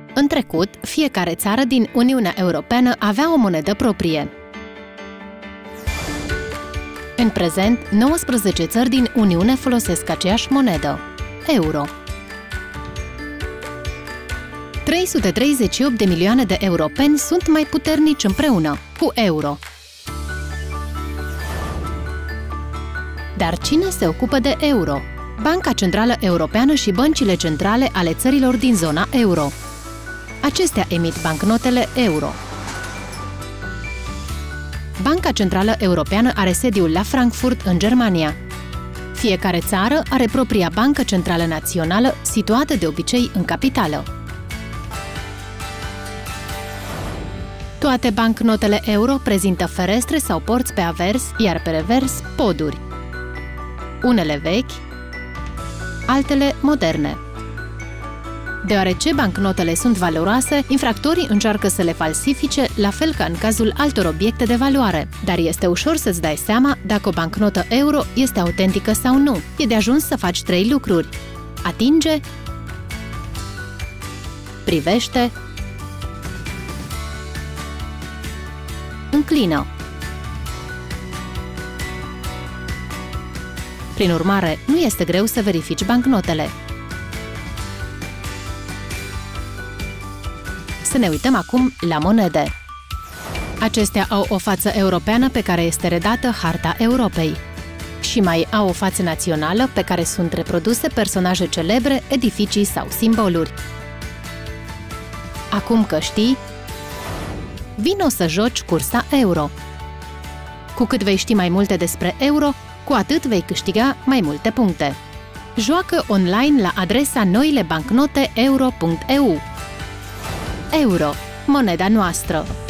În trecut, fiecare țară din Uniunea Europeană avea o monedă proprie. În prezent, 19 țări din Uniune folosesc aceeași monedă, euro. 338 de milioane de europeni sunt mai puternici împreună cu euro. Dar cine se ocupă de euro? Banca Centrală Europeană și băncile centrale ale țărilor din zona euro. Acestea emit bancnotele euro. Banca Centrală Europeană are sediul la Frankfurt, în Germania. Fiecare țară are propria bancă centrală națională, situată de obicei în capitală. Toate bancnotele euro prezintă ferestre sau porți pe avers, iar pe revers poduri. Unele vechi, altele moderne. Deoarece bancnotele sunt valoroase, infractorii încearcă să le falsifice, la fel ca în cazul altor obiecte de valoare. Dar este ușor să-ți dai seama dacă o bancnotă euro este autentică sau nu. E de ajuns să faci 3 lucruri: atinge, privește, înclină. Prin urmare, nu este greu să verifici bancnotele. Să ne uităm acum la monede. Acestea au o față europeană pe care este redată harta Europei. Și mai au o față națională pe care sunt reproduse personaje celebre, edificii sau simboluri. Acum că știi, vino să joci cursa euro. Cu cât vei ști mai multe despre euro, cu atât vei câștiga mai multe puncte. Joacă online la adresa noilebancnoteeuro.eu. Euro, moneda noastră.